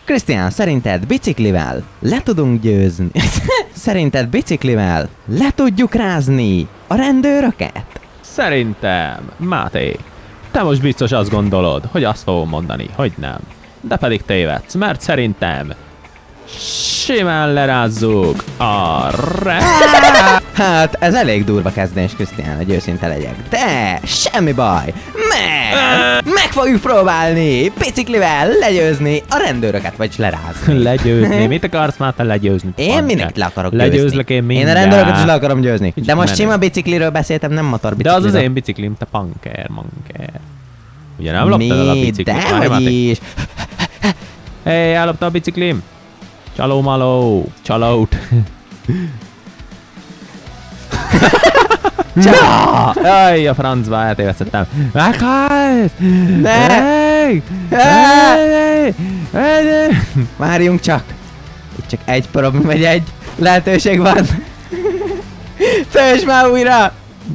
Krisztián, szerinted biciklivel le tudunk győzni? Szerinted biciklivel le tudjuk rázni a rendőröket? Szerintem, Máté, te most biztos azt gondolod, hogy azt fogom mondani, hogy nem. De pedig tévedsz, mert szerintem simán lerázzuk a Hát, ez elég durva kezdés, Krisztián, hogy őszinte legyek. De semmi baj, meg fogjuk próbálni biciklivel legyőzni a rendőröket, vagy lerázni. Legyőzni? Mit akarsz már te legyőzni? Én mindenkit le akarok győzni. Legyőzlek én mindent. Én a rendőröket is le akarom győzni. De most sima bicikliről beszéltem, nem motorbicikliről. De az az én biciklim, te manker. Ugye nem loptad el a biciklit? Dehogy is. Hé, ellopta a biciklim. Csaló-maló. Csalót. Jaj, a francba eltévesztettem. Meghalsz! Várjunk csak. Itt csak egy probi, vagy egy lehetőség van. Töltsd már újra!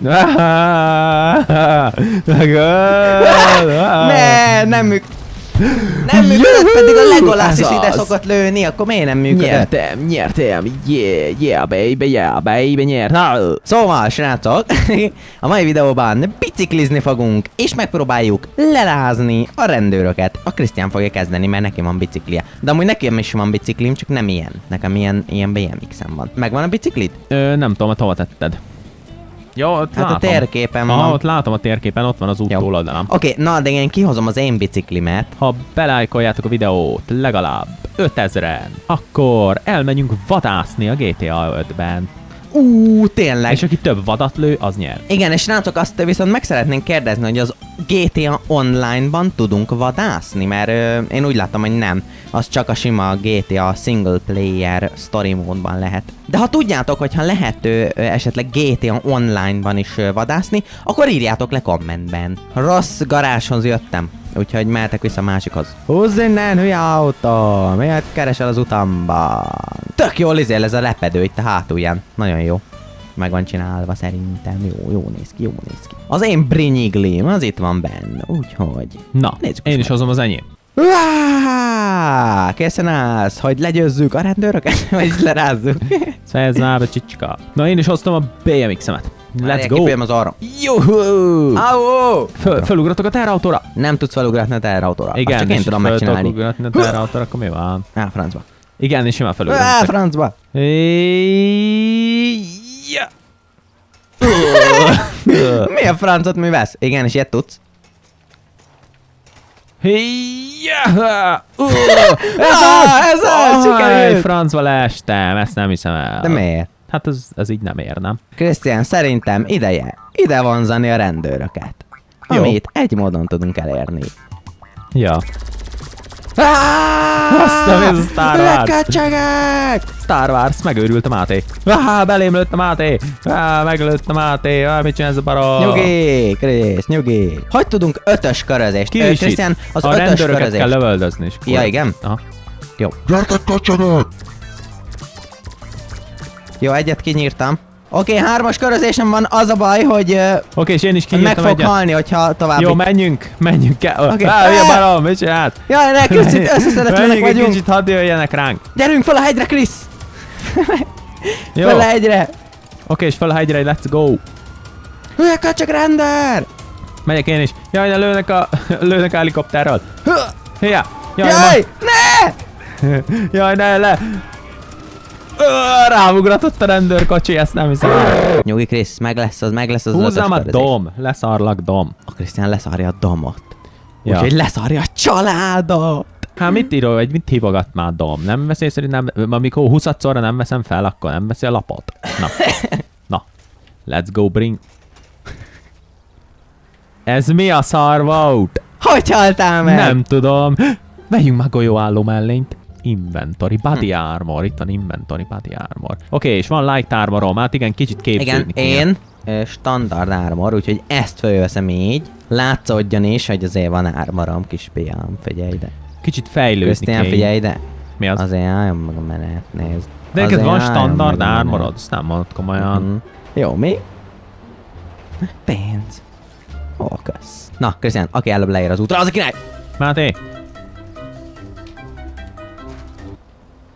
Nem működik. Nem működött, pedig a Legolász is ide szokott lőni, akkor miért nem működött? Nyertem, yeah baby, nyertem. Szóval, srácok, a mai videóban biciklizni fogunk, és megpróbáljuk lerázni a rendőröket. A Krisztián fogja kezdeni, mert neki van biciklie. De amúgy nekem is van biciklim, csak nem ilyen. Nekem ilyen BMX-em van. Megvan a biciklit? Nem tudom, hova tetted. Jó, ott hát látom. A térképen van. Ott látom a térképen, ott van az út túloldalán. Oké, na de én kihozom az én biciklimet. Ha belájkoljátok a videót legalább 5000-en, akkor elmenjünk vadászni a GTA 5-ben. Tényleg. És aki több vadat lő, az nyer. Igen, és srácok, azt viszont meg szeretnénk kérdezni, hogy az GTA Online-ban tudunk vadászni, mert én úgy látom, hogy nem. Az csak a sima GTA Single Player Story módban lehet. De ha tudjátok, hogyha lehet esetleg GTA Online-ban is vadászni, akkor írjátok le kommentben. Rossz garázshoz jöttem, úgyhogy mehetek vissza a másikhoz. Húzz innen, hülye autó! Miért keresel az utamban? Tök jól izél ez a lepedő itt a hátulján. Nagyon jó. Meg van csinálva szerintem. Jó néz ki. Az én brinyiglim, az itt van benne. Úgyhogy... Na, nézzük, én is hozom az enyém. Készen állsz, hogy legyőzzük a rendőröket, vagy lerázzuk. Fejezd már be, csicska. Na, én is hoztam a BMX-emet. Let's go! Kipéljem az arra. Juhú! Felugratok a terrautóra? Nem tudsz felugratni a terrautóra. Igen, csak én tudom megcsinálni. Felugratok a terrautóra, akkor mi van? Francba. Igen, és simán felugratok. Francba. Mi a francot művelsz? Igen, és ilyet tudsz? Ez az! Sikerült! Francba leestem, ezt nem hiszem el. De miért? Hát ez így nem ér, nem? Krisztián, szerintem ide vonzani a rendőröket. Amit egy módon tudunk elérni. Ja. Azt a Star Wars! Leköcsögök! Star Wars, megőrült a Máté. Belém lőtt a Máté! Meglőtt a Máté! Mit csinálsz a barom? Nyugi, Krisz, nyugi. Hogy tudunk 5-ös körözést? Krisztián, az 5-ös körözést kell lövöldözni. Ja, igen? Aha. Jó. Gyertek, köcsögök! Jó, egyet kinyírtam. Oké, 3-as körözésem van, az a baj, hogy oké, és én is kinyírtam meg fog halni, hogyha tovább. Jó, menjünk kell. Okay. Hülye barom, mit csinálsz? Jaj, ne, Krisz, itt összeszedetlenek vagyunk. Kicsit hadd jöjjenek ránk. Gyerünk fel a hegyre, Krisz! Jó. Fel a hegyre! Oké, és fel a hegyre, let's go! Hülye köcsög rendőr! Megyek én is. Jaj, ne lőnek a helikopterről. Hülye! Jaj, ne! Jaj, ne, le! Ráugratott a rendőrkocsi, ezt nem hiszem. Nyugi, Krisz, meg lesz az húzzam a dom, leszarlak dom. A Krisztián leszarja a domot. Ja. Úgyhogy leszarja a családot. Hát mit író, vagy mit hívogat már dom? Nem veszi észre, nem, amikor 20-szorra nem veszem fel, akkor nem veszi a lapot. Na. Let's go bring. Ez mi a szar volt? Hogy haltál meg? Nem tudom. Vegyünk már golyóálló mellényt. Inventory, body armor, itt van inventory, body armor. Oké, és van light armorom, hát igen, kicsit képződni. Igen, én standard armor, úgyhogy ezt fölveszem így. Látszódjon is, hogy azért van armorom, kis piám, figyelj ide. Kicsit fejlődni Krisztián, figyelj ide. Mi az? Azért álljon meg a menet, nézd. De neked van standard armorod, ezt nem mondod komolyan. Jó, mi? Pénz. Ó, kösz. Na, Krisztián, aki előbb leér az útra, az a király! Máté!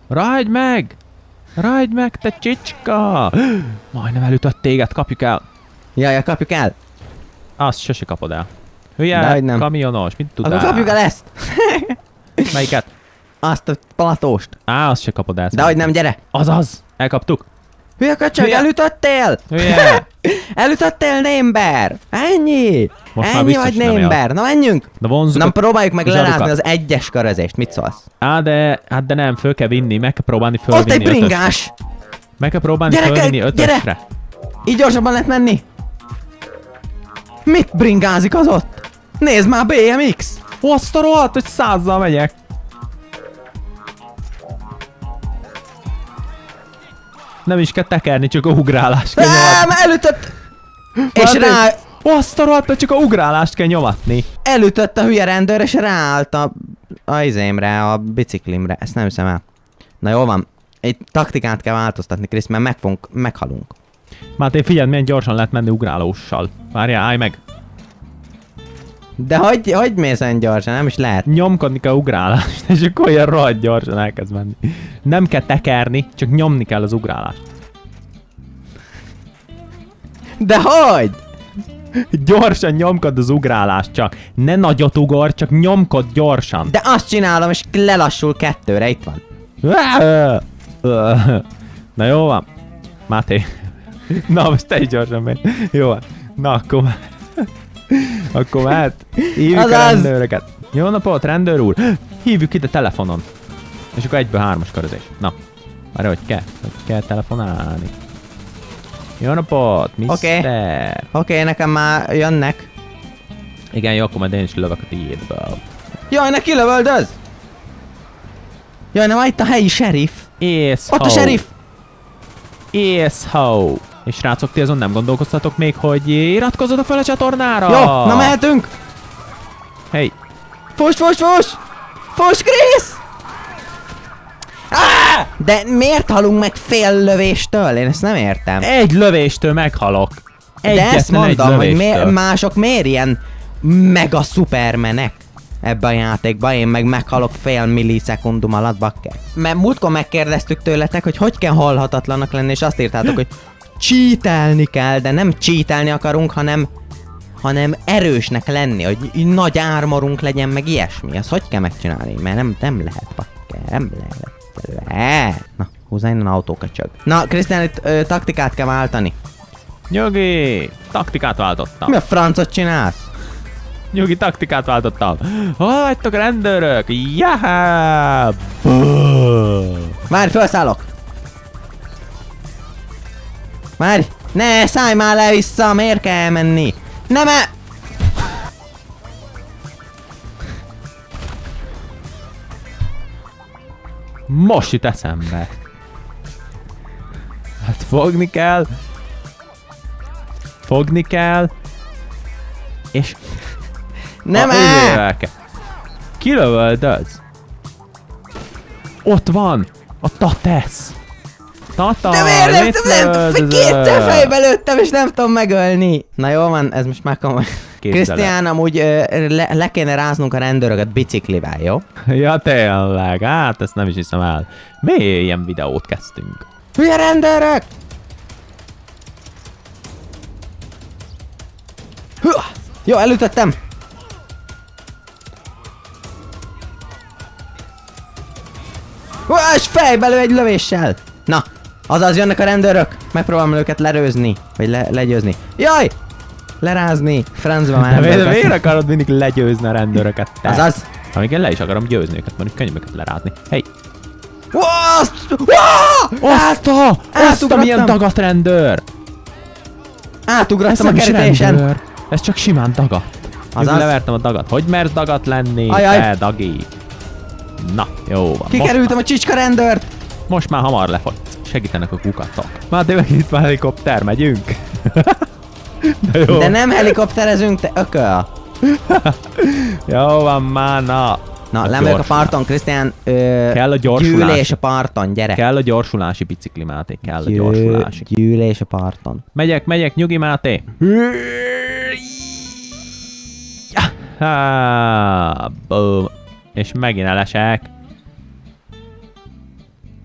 Rajdj meg! Rajdj meg, te csicska! Majdnem elütött téged, kapjuk el. Jaj, kapjuk el. Azt sose kapod el. Hülye, Dehogy nem. kamionos, mit tudál? Akkor kapjuk el ezt. Melyiket? Azt a platóst. Á, azt se kapod el. Dehogy nem, gyere. Azaz! Elkaptuk. Hülye köcsög, Hülye. elütöttél! Hülye! Elütöttél, némber! Ennyi! Most már Ennyi biztos vagy, nem él. némber! Na menjünk! De vonzuk Nem a próbáljuk meg zsarukat. lerázni az egyes körözést. Mit szólsz? de nem, föl kell vinni, meg kell próbálni Ott egy fölvinni bringás! Meg kell próbálni Gyerekek, fölvinni gyere! ötösre. Így gyorsabban lehet menni! Mit bringázik az ott? Nézd már, BMX! Azt a rohadt, hogy 100-zal megyek. Nem is kell tekerni, csak a ugrálást kell nyomatni. Nem, elütött! És rá... Azt a rohadt, hogy csak a ugrálást kell nyomatni. Elütött a hülye rendőr, és ráállt a izémre, a biciklimre. Ezt nem hiszem el. Na jól van. Egy taktikát kell változtatni, Krisz, mert meghalunk. Máté, figyeld, milyen gyorsan lehet menni ugrálóssal. Várjál, állj meg. De hogy mész olyan gyorsan? Nem is lehet. Nyomkodni kell ugrálást, és akkor olyan rohadt gyorsan elkezd menni. Nem kell tekerni, csak nyomni kell az ugrálást. De hogy? Gyorsan nyomkod az ugrálást csak. Ne nagyot ugor, csak nyomkod gyorsan. De azt csinálom, és lelassul 2-re, itt van. Na jó van. Máté. Na, most te is gyorsan menj. Jó van. Na, akkor akkor mehet. Hívjuk a rendőröket. Jó napot, rendőr úr. Hívjuk ide telefonon. És akkor 1-ből 3-as körözés. Na. Várj, hogy kell telefonálni. Jó napot, mister. Oké, nekem már jönnek. Igen, jó, akkor majd én is lövök a tiédből. Jaj, ne kilövöldöz! Jaj, nem, itt a helyi sheriff. Észhó. Ott a sheriff! Észhó. És srácok, ti azon nem gondolkoztatok még, hogy iratkozzatok fel a csatornára? Jó, na mehetünk! Hey. Fuss! Fuss, Krisz! De miért halunk meg fél lövéstől? Én ezt nem értem. Egy lövéstől meghalok. De ezt Egyetlen mondom, egy hogy mások miért ilyen mega szupermenek ebben a játékban, én meg meghalok fél millisekundum alatt, bakker. Mert múltkor megkérdeztük tőletek, hogy kell halhatatlanak lenni, és azt írtátok, hogy cheatelni kell, de nem cheatelni akarunk, hanem erősnek lenni, hogy nagy ármorunk legyen, meg ilyesmi. Azt hogy kell megcsinálni? Mert nem lehet, bakker, nem lehet. Na, húzzá innen autókacsög. Na, Krisztián, itt taktikát kell váltani. Nyugi, taktikát váltottam. Mi a francot csinálsz? Nyugi, taktikát váltottam. Hol vagytok, rendőrök? Jaha! Várj, felszállok! Várj! Ne, szállj már le vissza, miért kell elmenni? Nem -e! Most jut eszembe. Hát fogni kell. Fogni kell. És... Nem -e! Kilövöldöz. Ott van! A Tatesz! Tata! De miért nem kétszer fejbe lőttem, és nem tudom megölni. Na jó van, ez most már komoly. Krisztián, amúgy le kéne ráznunk a rendőröket biciklivel, jó? Ja tényleg, hát ezt nem is hiszem el. Miért ilyen videót kezdtünk? Hülye rendőrök! Jó, elütöttem! És fejbe lő egy lövéssel! Na, azaz jönnek a rendőrök! Megpróbálom őket lerőzni, vagy legyőzni. Jaj! Lerázni, francba már nem. Miért akarod mindig legyőzni a rendőröket? Te? Azaz. Amíg én le is akarom győzni őket, mondjuk könnyű őket lerázni. Hey! Azt a milyen dagat rendőr! Átugrattam a kerítésen. Ez csak simán dagat. Azaz. Levertem a dagat. Hogy mersz dagat lenni? Ajaj. Te dagi. Na, jó van. Kikerültem a csicska rendőrt. Most már hamar lefogy. Segítenek a kukatok. Már tényleg itt van helikopter, megyünk. De nem helikopterezünk, te ököl. Jó van már, na. Na, lemegyek a parton, Krisztián. Kell a gyorsulás. Gyűlés a parton, gyere. Kell a gyorsulási bicikli, Máté. Kell a gyorsulási. Gyűlés a parton. Megyek, nyugi, Máté. Boom. És megint elesek.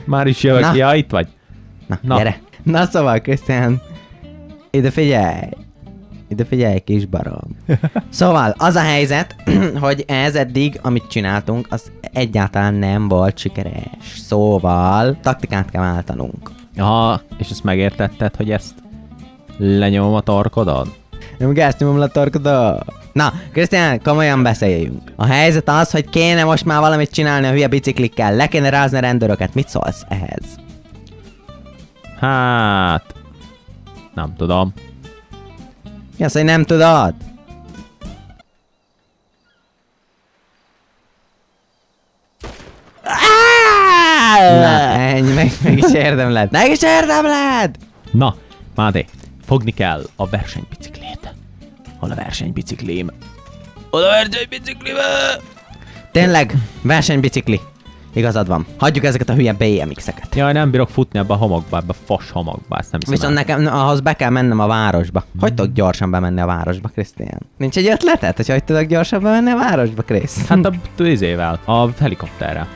Már is jövök. Na. Ja, itt vagy. Na, gyere. Na szóval, Krisztián, ide figyelj. Ide figyelj, kis barom. Szóval, az a helyzet, hogy ez eddig, amit csináltunk, az egyáltalán nem volt sikeres. Szóval, taktikát kell váltanunk. Aha, és ezt megértetted, hogy ezt lenyomom a torkodon? Nem gáznyomom a torkodon. Na, Krisztián, komolyan beszéljünk. A helyzet az, hogy kéne most már valamit csinálni a hülye biciklikkel. Le kéne rázni a rendőröket. Mit szólsz ehhez? Hát... Nem tudom. Mi az, hogy nem tudod? Na, ennyi, meg is érdemled. Meg is érdemled! Na, Máté, fogni kell a versenybiciklét. Hol a versenybiciklim? Hol a versenybiciklim? Tényleg, versenybicikli. Igazad van. Hagyjuk ezeket a hülye BMX-eket. Jaj, nem bírok futni ebbe a homokba, ebbe a fos homokba, ezt nem hiszem. Viszont nekem ahhoz be kell mennem a városba. Hogy tudok gyorsan bemenni a városba, Krisztián? Nincs egy ötleted, hogy tudok gyorsan bemenni a városba, Krisz? Hát a tűzével, a helikopterrel.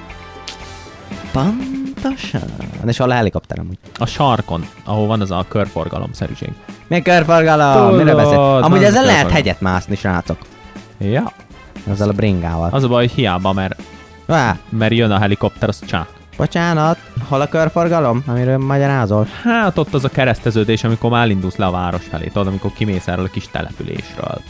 Pontosan. És hol a helikopter amúgy? A sarkon, ahol van az a körforgalomszerűség. Mi körforgalom? Tudod, Miről beszél? Amúgy nem ezzel lehet körforgalom. hegyet mászni, srácok. Ja. Azzal a bringával. Az a baj, hogy hiába, mert jön a helikopter, az csák. Bocsánat, hol a körforgalom, amiről magyarázol? Hát ott az a kereszteződés, amikor már elindulsz le a város felé, tudod, amikor kimész erről a kis településről.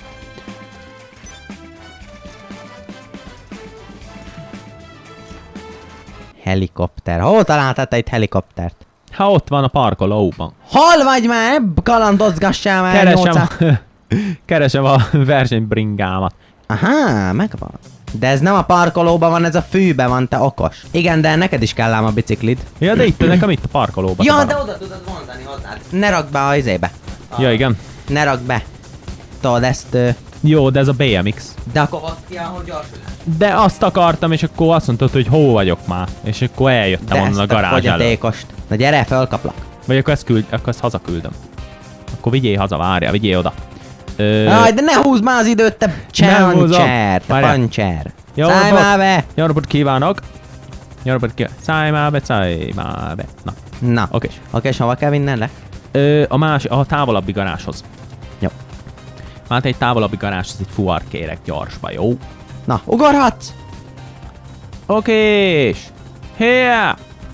Helikopter. Hol találtál te itt helikoptert? Ha ott van a parkolóban. Hol vagy már? Kalandozgassál már! Keresem a versenybringámat. Aha, megvan. De ez nem a parkolóban van, ez a fűben van, te okos. Igen, de neked is kell ám a biciklid. Ja, de itt nekem itt a parkolóban. Ja, de oda tudod vonzani hozzád. Ne rakd be a izébe. Ja, igen. Ne rakd be. Tudod ezt... Jó, de ez a BMX. De akkor ott ki, ahol gyorsul. De azt akartam, és akkor azt mondtad, hogy hol vagyok már. És akkor eljöttem De onnan a ezt a garázs elől. fogyatékost. Na gyere, fölkaplak. Vagy akkor ezt hazaküldöm. Akkor vigyél haza, várjál, vigyél oda. Aj, de ne húzd már az időt, te csancser, te Várjál. pancser. Jó Szállj már be! Jó napot kívánok! Jó napot kívánok! Szállj már be! Na, Na, oké. Oké, és hova kell vinnem le? A távolabbi garázshoz. Jó. Hát egy távolabbi garázshoz egy fuvar kérek gyorsba, jó? Na, ugorhatsz! Okés! Here!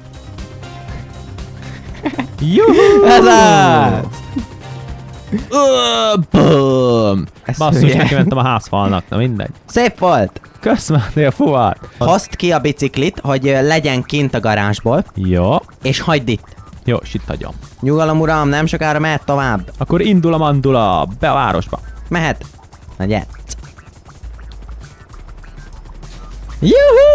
Juhu! Ez az! Bum! Ez Basszus, hülye. neki mentem a házfalnak, na mindegy. Szép volt! Köszönöm, a fuvar! Hozd ki a biciklit, hogy legyen kint a garázsból, Jó. és hagyd itt. Jó, és itt hagyom. Nyugalom uram, nem sokára mehet tovább. Akkor indul a mandula, be a városba. Mehet. Na gyere. Juhu!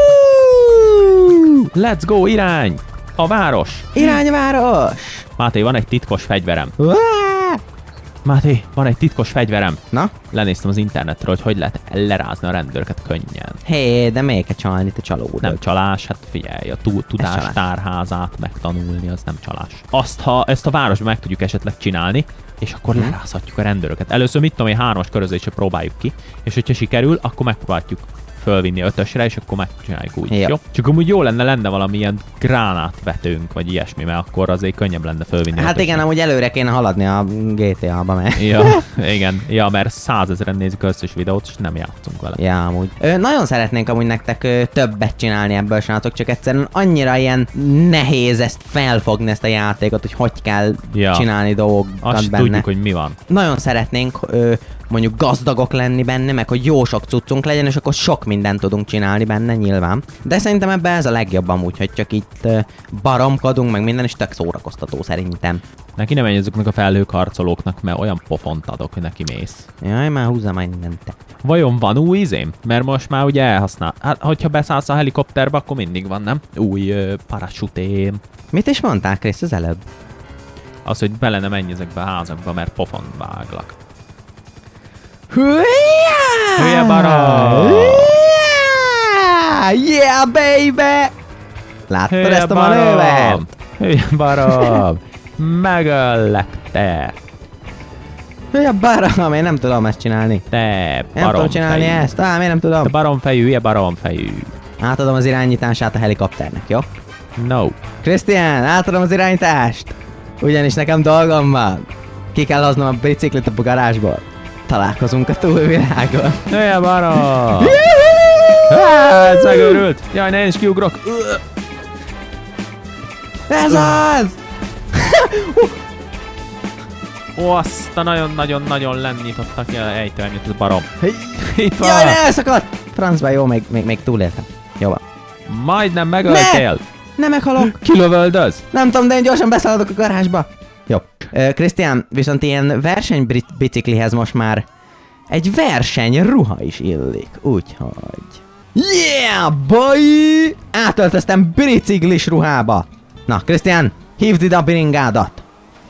Let's go, irány! A város! Irányváros! Máté, van egy titkos fegyverem. Uá! Máté, van egy titkos fegyverem. Na? Lenéztem az internetről, hogy lehet lerázni a rendőröket könnyen. Hé, de még kell csalni, te csalódod. Nem csalás, hát figyelj, a tudás csalás. tárházát megtanulni, az nem csalás. Azt, ha ezt a városban meg tudjuk esetleg csinálni, és akkor lerázhatjuk a rendőröket. Először mit tudom én, 3-as körözésre próbáljuk ki, és hogyha sikerül, akkor megpróbáljuk fölvinni 5-ösre, és akkor megcsináljuk úgy. Jó. Jó? Csak amúgy jó lenne valamilyen gránátvetőnk, vagy ilyesmi, mert akkor azért könnyebb lenne fölvinni. Hát 5-ösre. igen, amúgy előre kéne haladni a GTA-ba, mert... Ja, igen. Ja, mert 100 000-en nézik összes videót, és nem játszunk vele. Ja, amúgy. Nagyon szeretnénk amúgy nektek többet csinálni ebből, srácok, csak egyszerűen annyira ilyen nehéz ezt felfogni, ezt a játékot, hogy kell csinálni dolgokat Azt benne. tudjuk, hogy mi van. Nagyon szeretnénk mondjuk gazdagok lenni benne, meg hogy jó sok cuccunk legyen, és akkor sok mindent tudunk csinálni benne nyilván. De szerintem ebben ez a legjobb amúgy, hogy csak itt baromkodunk, meg minden, és tök szórakoztató szerintem. Neki nem menj azoknak a felhőkarcolóknak, mert olyan pofont adok, hogy neki mész. Jaj, már húzza már mindent te. Vajon van új izém? Mert most már ugye elhasznál. Hát, hogyha beszállsz a helikopterbe, akkor mindig van, nem? Új parasutém. Mit is mondtál, Krisz, az előbb? Az, hogy bele ne menj ezekbe a házakba, mert pofont váglak. Hülye barom! Yeah, baby! Láttad ezt a manővert? Hülye barom! Megöllek te! Hülye barom, én nem tudom ezt csinálni. Te Nem tudom csinálni baromfejű! ezt, miért nem tudom? Te baromfejű, hülye baromfejű! Átadom az irányítását a helikopternek, jó? No. Krisztián, átadom az irányítást! Ugyanis nekem dolgom van. Ki kell hoznom a biciklit a garázsból. Találkozunk a túlvilágon. Jöjjel bara! Ez megőrült! Jaj, ne én is kiugrok! Ez az! Ó, azt a nagyon-nagyon-nagyon lennyitottak ki a ejtőernyőt, ez barom. Itt van! Jaj, ne elszakadt! Francba, jó, még túléltem. Jó van. Majdnem megöltél! Ne meghalok! Kilövöldöz? Nem tudom, de én gyorsan beszaladok a garázsba. Jó. Krisztián, viszont ilyen versenybiciklihez most már egy versenyruha is illik, úgyhogy... Yeah, boy! Átöltöztem biciklis ruhába. Na, Krisztián, hívd ide a biringádat.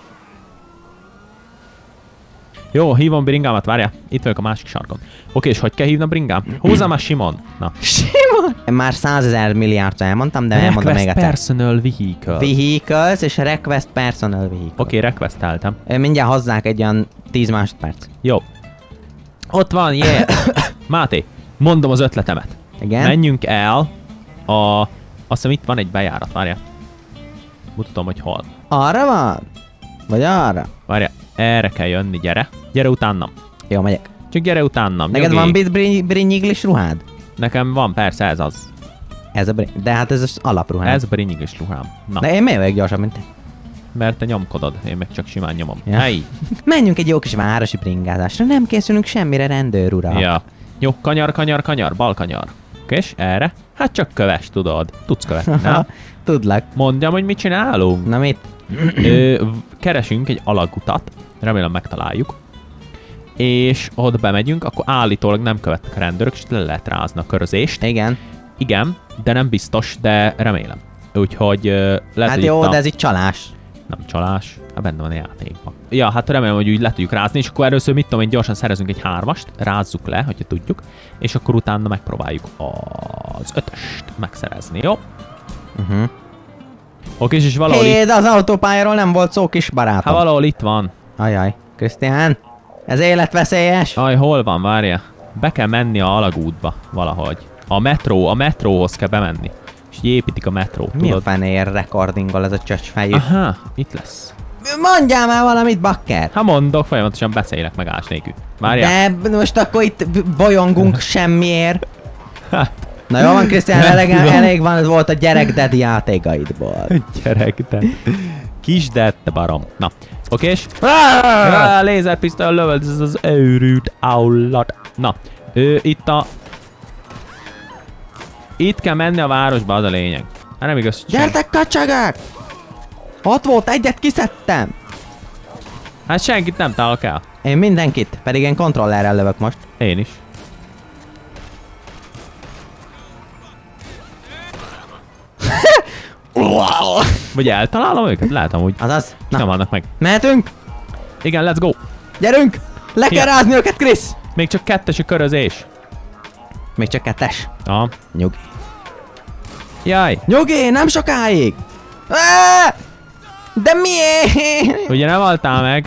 Jó, hívom bringámat, várjál. Itt vagyok a másik sarkon. Oké, és hogy kell hívni a bringám? Húzzam már Simon. Na. Simon! Már 100 000 milliárdszor elmondtam, de elmondom még egyszer. Personal Vehicle. Vehicles és Request Personal Vehicle. Oké, requesteltem. Mindjárt hozzák egy olyan 10 másodperc. Jó. Ott van, yeah! Máté, mondom az ötletemet. Igen? Menjünk el a... Azt hiszem itt van egy bejárat, várjál. Mutatom, hogy hol. Arra van? Vagy arra? Várjál, erre kell jönni, gyere. Gyere utánam. Jó, megyek. Csak gyere utánam. Neked van brinyiglis ruhád? Nekem van, persze, ez az. Ez a de hát ez az alapruhád. Ez a brinyiglis ruhám. Na, De én miért vagyok gyorsabb, mint te? mert te nyomkodod, én meg csak simán nyomom. Ja. Hey. Menjünk egy jó kis városi bringázásra, nem készülünk semmire, rendőr ura. Ja. Jó, kanyar, bal kanyar. És erre? Hát csak köves, tudod. Tudsz követni, nem? Tudlak. Mondjam, hogy mit csinálunk. Na mit? Keresünk egy alagutat, remélem megtaláljuk, és ott bemegyünk, akkor állítólag nem követnek a rendőrök, és le lehet rázni a körözést. Igen. Igen, de nem biztos, de remélem. Úgyhogy lehet, Hát jó, de ez itt csalás. Nem csalás, hát benne van a játékban. Ja, hát remélem, hogy úgy le tudjuk rázni, és akkor először mit tudom én, gyorsan szerezünk egy 3-ast, rázzuk le, hogyha tudjuk, és akkor utána megpróbáljuk az 5-öst megszerezni, jó? Oké, és valahol Hé, de az autópályáról nem volt szó, kis barátom. Hát valahol itt van. Ajaj, Krisztián, ez életveszélyes. Aj, hol van, várja? Be kell menni a alagútba valahogy. A metróhoz kell bemenni. És így építik a metrót, Mi a tudod? fenér recordingol ez a csöcsfejű? Aha, itt lesz. Mondjál már valamit, bakker! Ha mondok, folyamatosan beszélek megállás nélkül. Várjál. De most akkor itt bolyongunk semmiért. Hát, Na jó van, Krisztián, Nem tudom. elég van, ez volt a gyerek daddy játékaidból. gyerek, te. Kis te barom. Na, okés? Lézerpisztoly lövöld, ez az őrült állat. Na, itt kell menni a városba, az a lényeg. Hát nem igaz. Gyertek, kacsagák! Ott volt, egyet kiszedtem! Hát senkit nem találok el. Én mindenkit, pedig én kontrollerrel lövök most. Én is. Vagy eltalálom őket? Lehet amúgy. Azaz, Nem na, vannak meg. mehetünk? Igen, let's go. Gyerünk! Le kell Ja. rázni őket, Krisz! Még csak 2-es a körözés. Még csak 2-es. Aha. Nyugi. Jaj. Nyugi, nem sokáig! Á! De miért? Ugye nem haltál meg?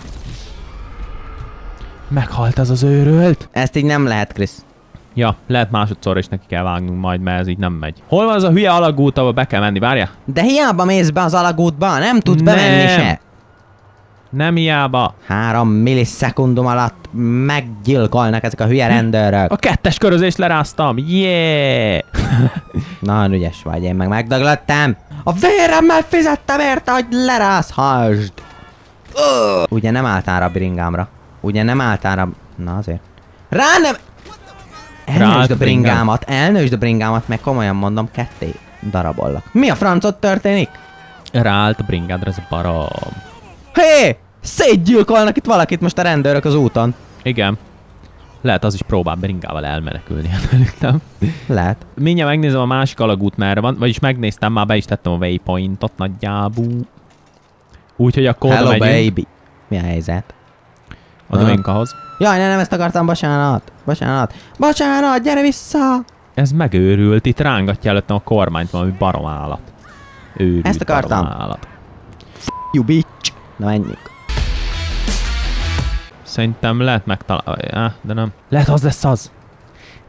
Meghalt az az őrült. Ezt így nem lehet, Krisz. Ja, lehet másodszorra is neki kell vágnunk majd, mert ez így nem megy. Hol van az a hülye alagút, ahol be kell menni? Várjál. De hiába mész be az alagútba, nem tudsz bemenni Nem. se. Nem hiába. 3 millisekundum alatt meggyilkolnak ezek a hülye rendőrök. A 2-es körözést leráztam. Yeah! Nagyon ügyes vagy, én meg megdöglöttem. A véremmel fizettem érte, hogy lerázhassd. Ugye nem álltál rá a bringámra? Ugye nem álltál rá... Na azért. Rá nem... Elnősd a bringámat, elnősd a bringámat, meg komolyan mondom, ketté darabollak. Mi a francot történik? Ráállt a bringádra ez a barom. Hé! Szétgyilkolnak itt valakit most a rendőrök az úton. Igen. Lehet az is próbál bringával elmenekülni előttem. Lehet. Mindjárt megnézem a másik alagút merre van, vagyis megnéztem, már be is tettem a waypointot nagyjából. Úgyhogy akkor oda Hello megyünk. baby. Mi a helyzet? Oda megyünk ahhoz. Jaj, nem ezt akartam, bocsánat. Bocsánat, gyere vissza. Ez megőrült, itt rángatja előttem a kormányt valami barom állat. Őrült Ezt akartam. barom állat. You bitch. Na menjünk. Szerintem lehet megtalálni, de nem. Lehet az lesz az.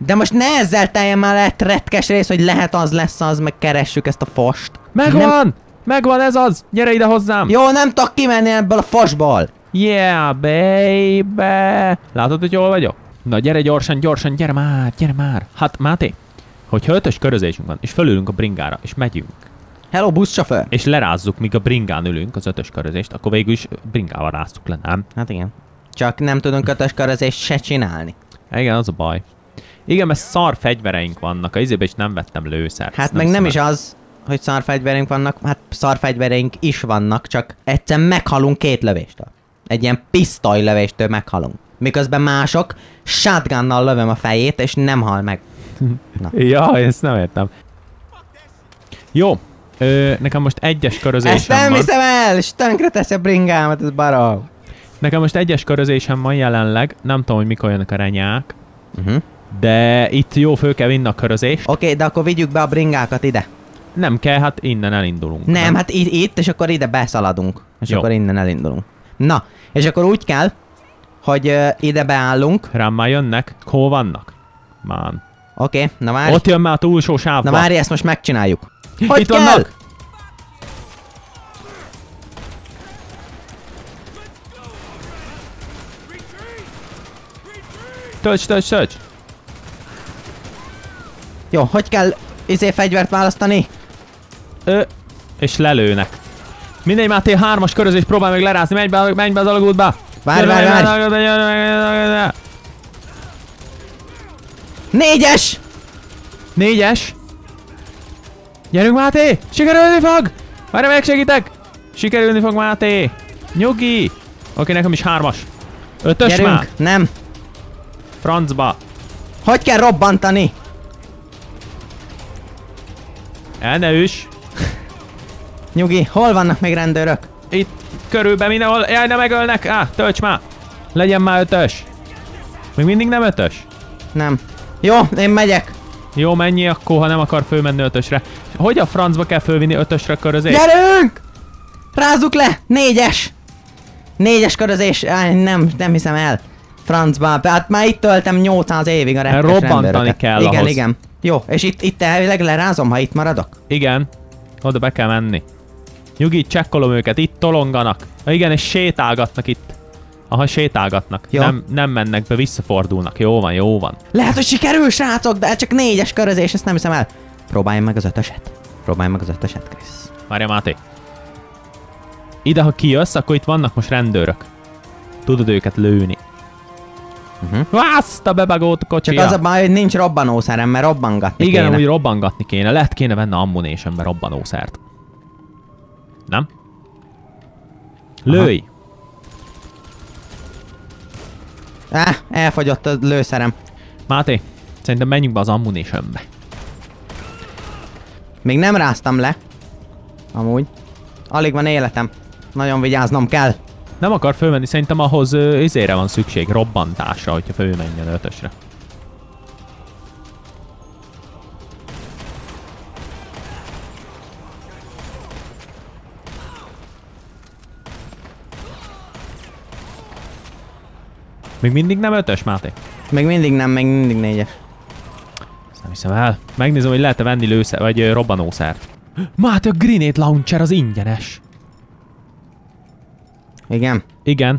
De most ne ezzel teljen már lett retkes rész, hogy lehet az lesz az, meg keressük ezt a fost. Megvan! Nem... Megvan ez az! Gyere ide hozzám! Jó, nem tudok kimenni ebből a fosból. Yeah, baby! Látod, hogy jól vagyok? Na gyere gyorsan, gyorsan, gyere már! Hát, Máté, hogyha 5-ös körözésünk van, és fölülünk a bringára, és megyünk, Hello, buszsofőr. és lerázzuk, míg a bringán ülünk az 5-ös körözést, akkor végül is bringával ráztuk le, nem? Hát igen. Csak nem tudunk 5-ös körözést se csinálni. Igen, az a baj. Igen, mert szar fegyvereink vannak, a izébe is nem vettem lőszert. Hát meg nem is az, hogy szarfegyvereink vannak, hát szarfegyvereink is vannak, csak egyszer meghalunk 2 lövéstől. Egy ilyen pisztolylövéstől meghalunk. Miközben mások shotgunnal lövöm a fejét, és nem hal meg. Na. Ja, ezt nem értem. Jó, nekem most 1-es körözésem Ezt nem van. hiszem el, és tönkre teszi a bringámat, ez barom. Nekem most 1-es körözésem van jelenleg, nem tudom, hogy mikor jönnek a renyák, Uh-huh. de itt jó föl kell vinni a körözést. Oké, de akkor vigyük be a bringákat ide. Nem kell, hát innen elindulunk. Nem, hát itt, és akkor ide beszaladunk. És Jó. akkor innen elindulunk. Na, és akkor úgy kell, hogy ide beállunk. Rám már jönnek? Hol vannak? Mán. Oké, na várj. Ott jön már a túlsó sávba. Na várj, ezt most megcsináljuk. Hogy Itt kell? vannak! Tölts! Jó, hogy kell fegyvert választani? És lelőnek. Mindegy, Máté, 3-as körözés, próbál meg lerázni, menj be az alagútba! Várj. 4-es! 4-es! Gyerünk, Máté! Sikerülni fog! Várj, megsegítek! Sikerülni fog, Máté! Nyugi! Oké, nekem is 3-as. 5-ös Gyerünk! már! Nem! Francba! Hogy kell robbantani? El ne üss! Nyugi, hol vannak még rendőrök? Itt körülben mindenhol. Jaj, ne megölnek! Tölts már! Legyen már 5-ös! Még mindig nem 5-ös? Nem. Jó, én megyek. Jó, mennyi akkor, ha nem akar fölmenni 5-ösre. Hogy a francba kell fölvinni 5-ösre körözést? Gyerünk! Rázzuk le! 4-es! 4-es körözés. Nem hiszem el. Francba. Hát már itt töltem 800 évig a retkes Robbantani rendőröket. kell Igen, ahhoz. igen. Jó, és itt elvileg lerázom, ha itt maradok? Igen. Oda be kell menni. Nyugi, csekkolom őket, itt tolonganak. Igen, és sétálgatnak itt. Aha, sétálgatnak. Jó. Nem mennek be, visszafordulnak. Jó van. Lehet, hogy sikerül, srácok, de csak 4-es körözés, ezt nem hiszem el. Próbáljam meg az 5-öset, Krisz. Várja, Máté. Ide, ha kijössz, akkor itt vannak most rendőrök. Tudod őket lőni. Azt a bebagót kocsia. Csak az a baj, hogy nincs robbanószerem, mert robbangatni Igen, kéne. úgy robbangatni kéne. Lehet kéne venni ammunitionbe robbanószert. Nem? Lőj! Elfogyott a lőszerem. Máté, szerintem menjünk be az ammunitionbe. Még nem ráztam le. Amúgy. Alig van életem. Nagyon vigyáznom kell. Nem akar fölmenni, szerintem ahhoz izére van szükség, robbantásra, hogyha fölmenjen 5-ösre. Még mindig nem 5-ös, Máté? Még mindig nem, még mindig 4-es. Ezt nem hiszem el. Megnézem, hogy lehet-e venni lőszer, vagy robbanószert. Máté, a grenade launcher az ingyenes. Igen. Igen.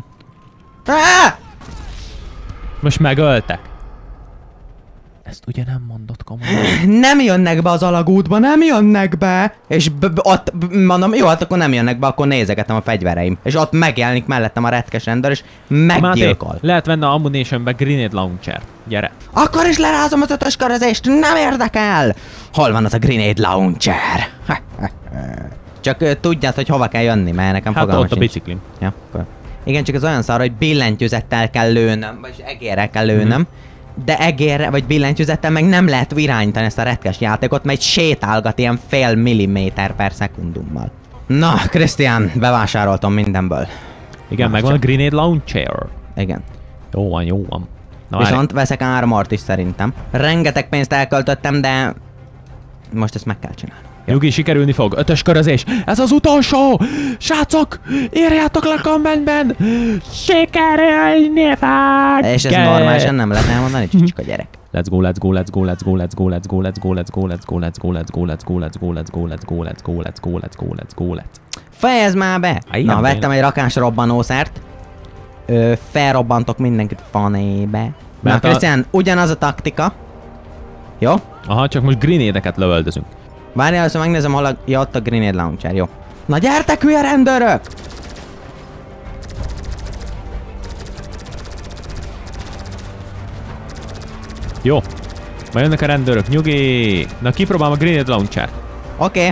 Most megöltek. Ezt ugye nem mondott komolyan. Nem jönnek be az alagútba, nem jönnek be! És ott mondom, jó, hát akkor nem jönnek be, akkor nézegetem a fegyvereim. És ott megjelenik mellettem a retkes rendőr, és meggyilkol. Máté, lehet venni a ammunitionbe grenade launcher. Gyere. Akkor is lerázom az 5-ös körözést, nem érdekel! Hol van az a grenade launcher? Csak tudjad, hogy hova kell jönni, mert nekem Hát fogalmam ott a sincs. biciklim. Ja, akkor. Igen, csak az olyan szar, hogy billentyűzettel kell lőnöm, vagy egérrel kell lőnöm, de egérre vagy billentyűzettel meg nem lehet irányítani ezt a retkes játékot, mert sétálgat ilyen fél milliméter per szekundummal. Na, Krisztián, bevásároltam mindenből. Igen, megvan a grenade launcher. Igen. Jó van. Na, várj. Viszont veszek armort is szerintem. Rengeteg pénzt elköltöttem, de most ezt meg kell csinálni. Nyugi, sikerülni fog. 5-ös körözés. Ez az utolsó! Srácok, írjátok le a kommentben! Sikerülni fog! És ez normálisan nem lehet elmondani, csicska gyerek. Let's go, let's go, let's go, let's go, let's go, let's go, let's go, let's go, let's go, let's go, let's go, let's go, let's go, let's go, let's go, let's go, let's go, let's go, let's go, let's. Fejezd már be! Igen, Na, vettem egy rakás robbanószert. Felrobbantok mindenkit fanébe. Na, Krisztián, ugyanaz a taktika. Jó? Aha, csak most grenade-eket lövöldözünk. Várjál, először megnézem, hol a... Ja, ott a grenade launcher, jó. Na gyertek, hülye rendőrök! Jó. Majd jönnek a rendőrök, nyugi! Na, kipróbálom a grenade launcher. Oké.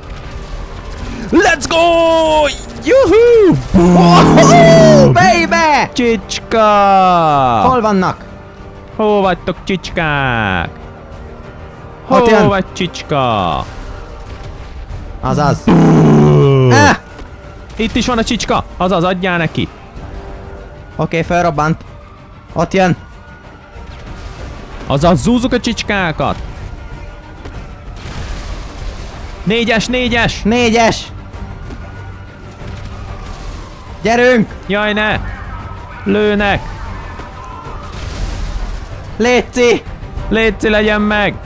Let's go! Juhu! Oh, baby! Csicska! Hol vannak? Hol vagytok, csicskák? Ott jön. Hol vagy, csicska? Azaz. Itt is van a csicska, azaz, adjál neki. Oké, felrobbant. Ott jön. Azaz, zúzzuk a csicskákat. 4-es, 4-es! 4-es! Gyerünk! Jaj, ne! Lőnek! Léci! Léci, legyen meg!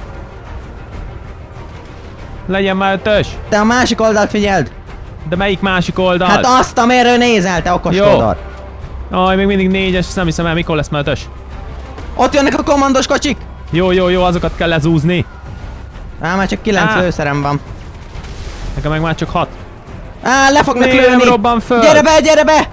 Legyen már 5-ös! Te a másik oldalt figyeld! De melyik másik oldal? Hát azt, amerről nézel, te okos kódor! Aj, még mindig 4-es, nem hiszem el, mikor lesz már 5-ös. Ott jönnek a kommandos kocsik! Jó, jó, jó, azokat kell lezúzni. Már csak 9 lőszerem van. Nekem meg már csak 6. Le fognak Még lőni! nem robban föl! Gyere be, gyere be!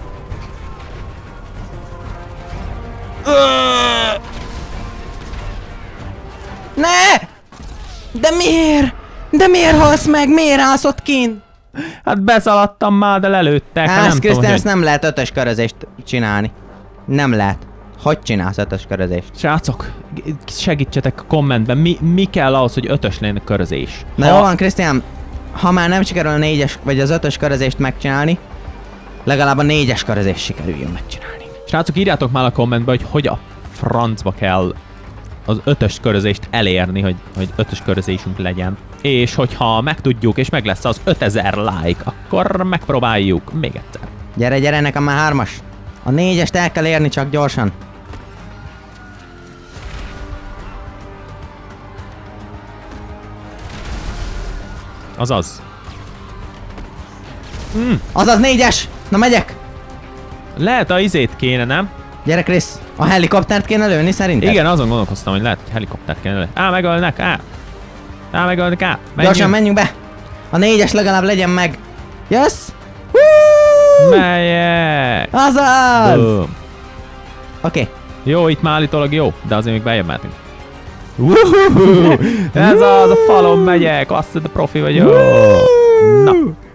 Ne! De miért? De miért halsz meg? Miért állsz ott kint? Hát beszaladtam már, de lelőttek. Hát nem Krisztián, tudom, ezt nem lehet 5-ös körözést csinálni. Nem lehet. Hogy csinálsz 5-ös körözést? Srácok, segítsetek a kommentben, mi kell ahhoz, hogy 5-ös legyen a körözés? Na jó van, Krisztián, ha már nem sikerül a 4-es vagy az 5-ös körözést megcsinálni, legalább a 4-es körözést sikerüljön megcsinálni. Srácok, írjátok már a kommentbe, hogy a francba kell az 5-ös körözést elérni, hogy 5-ös körözésünk legyen. És hogyha megtudjuk, és meg lesz az 5000 like, akkor megpróbáljuk még egyszer. Gyere, gyere, nekem már 3-as. A 4-est el kell érni, csak gyorsan. Azaz. Azaz 4-es! Na megyek! Lehet a izét kéne, nem? Gyere, Krisz! A helikoptert kéne lőni szerinted? Igen, azon gondolkoztam, hogy lehet, hogy helikoptert kéne lőni. Megölnek, megölnek, Gyorsan menjünk be! A 4-es legalább legyen meg! Jössz? Melyek! Azaz! Oké. Jó, itt már állítólag jó, de azért még bejebb mehetünk. Ez az, a falon megyek, azt hiszed, a profi vagyok. Na.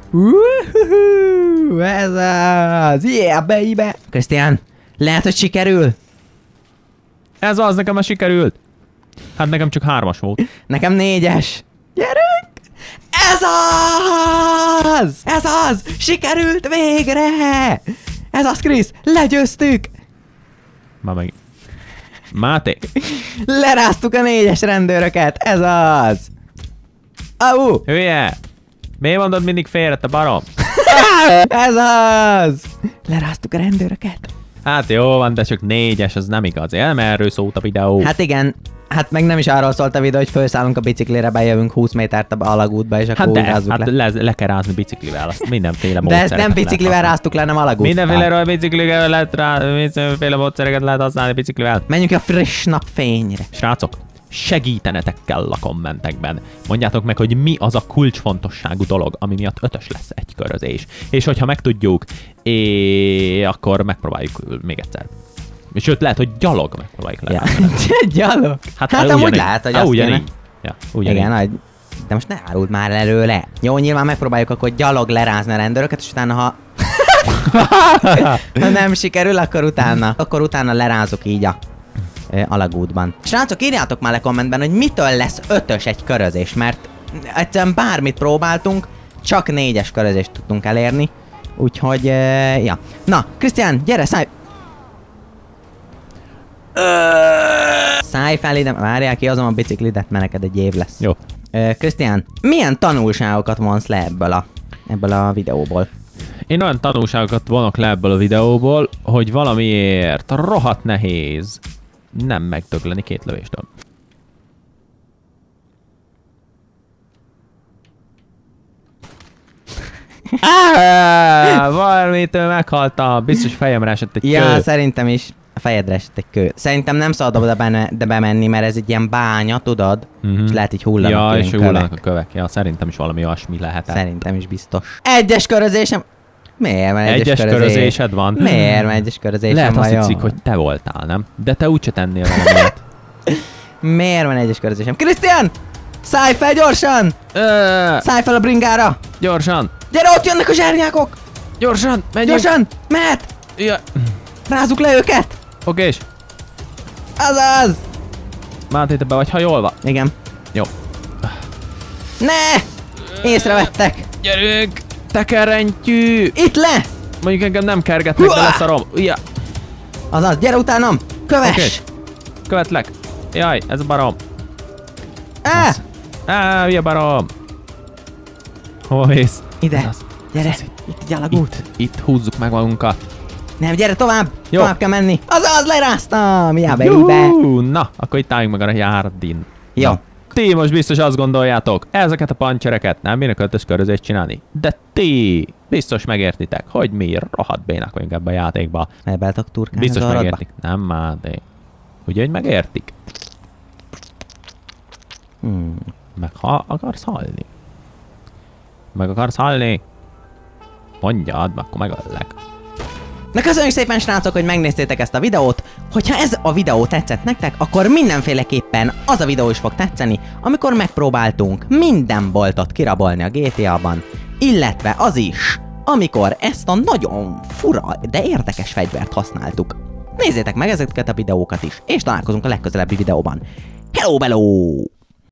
Ez az! Yeah, baby! Krisztián, lehet, hogy sikerül? Ez az, nekem már sikerült. Hát nekem csak 3-as volt. Nekem 4-es. Gyerünk! Ez az! Ez az! Sikerült végre! Ez az, Krisz! Legyőztük! Már meg... Máté! Leráztuk a 4-es rendőröket! Ez az! Au! Hülye! Miért mondod mindig félre, te barom? Ez az! Leráztuk a rendőröket. Hát jó van, de csak 4-es, az nem igaz. Nem erről szólt a videó. Hát igen, hát meg nem is arról szólt a videó, hogy felszállunk a biciklire, bejövünk 20 métert a alagútban, és akkor hát de, rázzuk hát le. Le kell rázni biciklivel, azt mindenféle De ezt módszereket nem biciklivel lehet ráztuk le, nem alagúttal. mindenféle biciklivel lehet mindenféle módszereket lehet használni biciklivel. Menjünk a friss napfényre. Srácok, segítenetek kell a kommentekben. Mondjátok meg, hogy mi az a kulcsfontosságú dolog, ami miatt 5-ös lesz egy körözés. És hogyha megtudjuk, akkor megpróbáljuk még egyszer. Sőt, lehet, hogy gyalog megpróbáljuk le. Gyalog? Hát amúgy lehet, hogy azt kéne. Ja, ugyanígy. Igen, de most ne áruld már előle. Jó, nyilván megpróbáljuk akkor gyalog lerázni a rendőröket, és utána ha nem sikerül, akkor utána lerázok így a alagútban. Srácok, írjátok már le kommentben, hogy mitől lesz 5-ös egy körözés, mert egyszerűen bármit próbáltunk, csak 4-es körözést tudtunk elérni. Úgyhogy, ja. Na, Krisztián, gyere, szállj fel ide, várjál ki, azon a biciklidet, mert neked egy év lesz. Jó. Krisztián, milyen tanulságokat vonsz le ebből a videóból? Én olyan tanulságokat vonok le ebből a videóból, hogy valamiért rohadt nehéz nem megdögleni 2 lövéstől. Valamitől meghaltam. Biztos fejemre esett egy Ja, kő. szerintem is a fejedre esett egy kő. Szerintem nem szabad oda bemenni, mert ez egy ilyen bánya, tudod? És lehet így hullanak Ja, ilyen és kövek. hullanak a kövek. Ja, szerintem is valami olyasmi lehet. Szerintem is biztos. Egyes körözésem! Miért van egyes körözésed van? Miért van egyes körözésem? Lehet azt vajon? hiszik, hogy te voltál, nem? De te úgyse tennél valamiért. Miért van egyes körözésem? Krisztián! Szállj fel gyorsan! Szállj fel a bringára! Gyorsan! Gyere, ott jönnek a zsárnyákok! Gyorsan! Menjünk! Gyorsan! Mehet! Ja. Rázzuk le őket! Okés. Azaz! Máté, te be vagy hajolva? Igen. Jó. Ne! Észrevettek! Gyerünk! Tekerentjű! Itt le! Mondjuk engem nem kergetnek, de Huá! leszarom. Ja. Azaz, gyere utánam! Köves! Oké. Követlek. Jaj, ez a barom. Á! Hülye barom. Hova mész? Ide! Az. Gyere! Itt egy alagút! Itt húzzuk meg magunkat. Nem, gyere tovább! Jó. Tovább kell menni! Azaz, leráztam! Ja, baby! Na, akkor itt álljunk meg a járdin. Jó. Na, ti most biztos azt gondoljátok, ezeket a pancsereket nem bírnak ötös körözést csinálni. De ti biztos megértitek, hogy mi rohadt bénák vagyunk ebbe a játékba. Elbeltok turkálni Biztos az orrodba? megértik. Nem már, de... Ugye, hogy megértik? Meg ha akarsz halni. Meg akarsz halni? Mondjad, akkor megöllek. Na köszönjük szépen srácok, hogy megnéztétek ezt a videót. Hogyha ez a videó tetszett nektek, akkor mindenféleképpen az a videó is fog tetszeni, amikor megpróbáltunk minden boltot kirabolni a GTA-ban, illetve az is, amikor ezt a nagyon fura, de érdekes fegyvert használtuk. Nézzétek meg ezeket a videókat is, és találkozunk a legközelebbi videóban. Hello, bello!